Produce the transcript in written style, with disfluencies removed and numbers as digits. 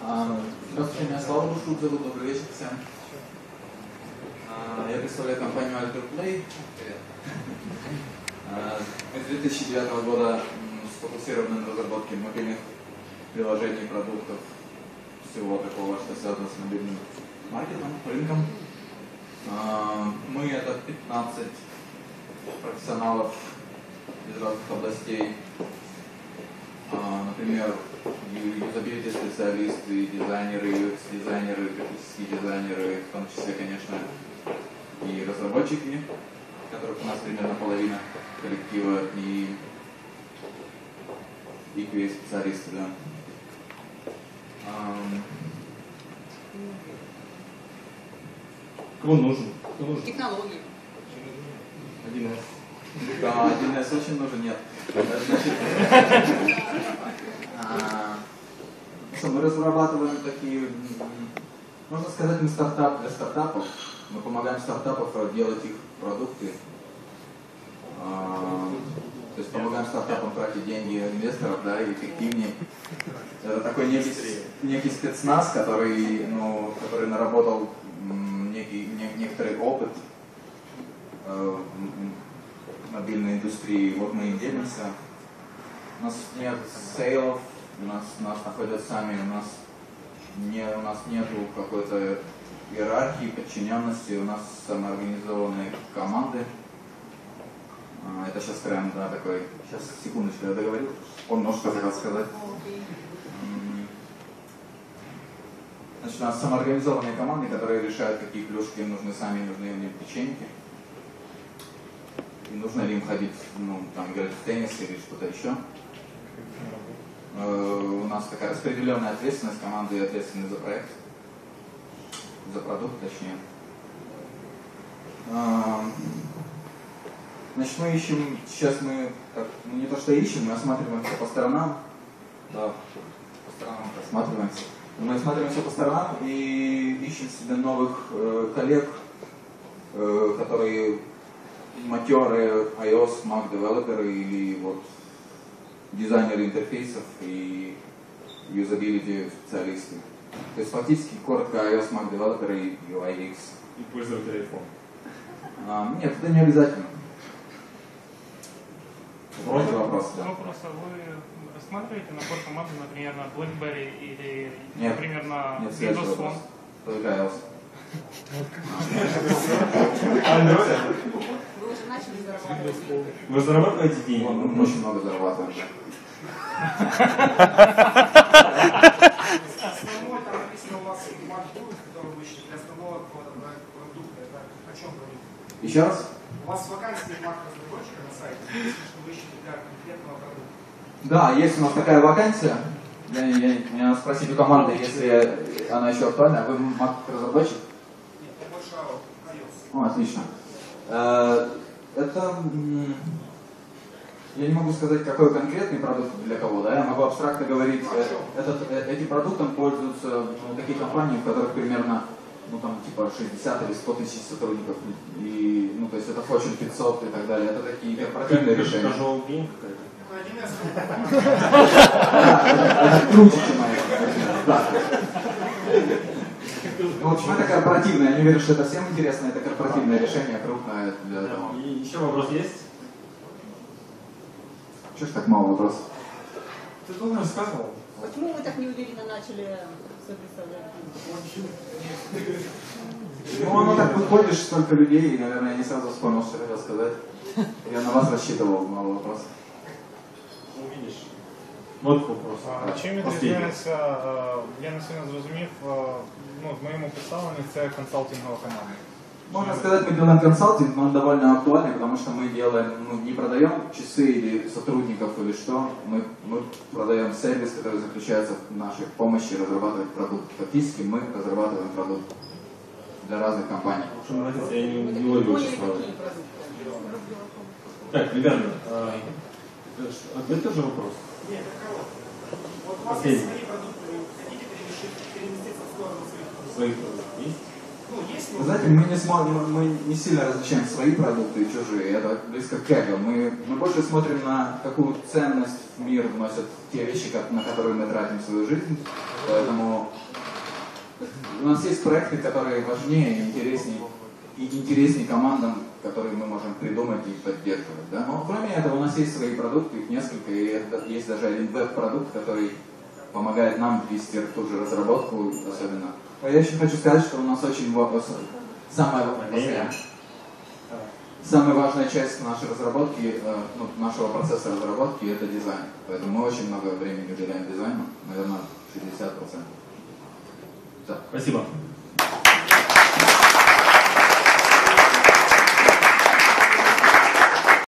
Здравствуйте, меня Слава Бушук зовут, добрый вечер всем. Я представляю компанию AlterPlay. Мы с 2009 года сфокусированы на разработке мобильных приложений, продуктов, всего такого, что связано с мобильным маркетом, рынком. Мы это 15 профессионалов из разных областей. Например, юзабилити специалисты, дизайнеры, UX-дизайнеры, графические дизайнеры, в том числе, конечно, и разработчики, которых у нас примерно половина коллектива, и QA-специалисты, да. Кому нужен? Технологии. 1С. Да, 1С очень нужен, нет. Значит, мы разрабатываем такие, можно сказать, мы стартап для стартапов. Мы помогаем стартапам делать их продукты. То есть помогаем стартапам тратить деньги инвесторов, да, и эффективнее. Это такой некий спецназ, который наработал некоторый опыт в мобильной индустрии. Вот мы им делимся. У нас нет сейлов, у нас находят сами, у нас нету какой-то иерархии, подчиненности, у нас самоорганизованные команды. Это сейчас прям, да, такой, сейчас, секундочку, я договорил, он может что хотел сказать. Значит, у нас самоорганизованные команды, которые решают, какие плюшки им нужны сами, нужны им печеньки. И нужно ли им ходить, играть в теннис или что-то еще. У нас такая распределенная ответственность, команды ответственны за проект, за продукт, точнее. Значит, мы ищем, сейчас мы, не то что ищем, мы осматриваемся по сторонам, да, по сторонам осматриваемся. Мы осматриваемся по сторонам и ищем себе новых коллег, которые матерые iOS, Mac девелоперы или вот дизайнеры интерфейсов и юзабилити специалисты. То есть фактически коротко iOS, Mac девелоперы и UI UX. И пользователи iPhone. Нет, это не обязательно. Вроде вопрос, да. Вопрос, а вы рассматриваете набор команды, например, на BlackBerry или, нет, например, на нет, Windows Phone? Только iOS. Вы уже начали зарабатывать. Вы зарабатываете деньги? Мы очень много зарабатываем. Основной там написано у вас маркетинг, который вы ищете для основного продукта. Это о чем говорит? Еще раз? У вас вакансии марк-разработчика на сайте, написано, что вы ищете для конкретного продукта. Да, есть у нас такая вакансия. Меня спросить у команды, если она еще актуальна. Вы маркетинг-разработчик? Нет, я больше iOS. О, отлично. Это... Я не могу сказать, какой конкретный продукт для кого, да, я могу абстрактно говорить, этим продуктом пользуются такие компании, в которых примерно, типа 60 или 100 тысяч сотрудников, и, то есть это Fortune 500 и так далее, это такие корпоративные решения. Casual game какая-то? Это круче, чем это. В общем, это корпоративное, я не уверен, что это всем интересно, это корпоративное решение, крупное. И еще вопрос есть? Чего ж так мало вопросов? Ты тоже рассказывал? Почему вы так неуверенно начали все представлять? Оно так выходишь, столько людей, и, наверное, я не сразу вспомнил, что хотел сказать. Я на вас рассчитывал, мало вопросов. Увидишь. Вот вопрос. Чим відрізняється, я не сильно зрозумів, в моєму представленні це консалтингова команда. Можно сказать, мы делаем консалтинг, но он довольно актуальный, потому что мы делаем, не продаем часы или сотрудников или что, мы продаем сервис, который заключается в нашей помощи разрабатывать продукт. Фактически мы разрабатываем продукт для разных компаний. Что нравится, я не ловлю сейчас слова. Так, ребята, ответь тоже вопрос. Нет, это кого? Вот у вас есть свои продукты, вы хотите переместиться в сторону своих продуктов? Своих продуктов есть? Ну, есть Вы знаете, мы не сильно различаем свои продукты и чужие, это близко к эго. Мы больше смотрим на какую ценность в мир вносят те вещи, на которые мы тратим свою жизнь. Поэтому у нас есть проекты, которые важнее и интереснее командам, которые мы можем придумать и поддерживать. Да? Но кроме этого у нас есть свои продукты, их несколько, и есть даже один веб-продукт, который помогает нам вести ту же разработку особенно. Но я еще хочу сказать, что у нас очень самая важная часть нашей разработки, нашего процесса разработки, это дизайн. Поэтому мы очень много времени уделяем дизайну, наверное, 60%. Спасибо.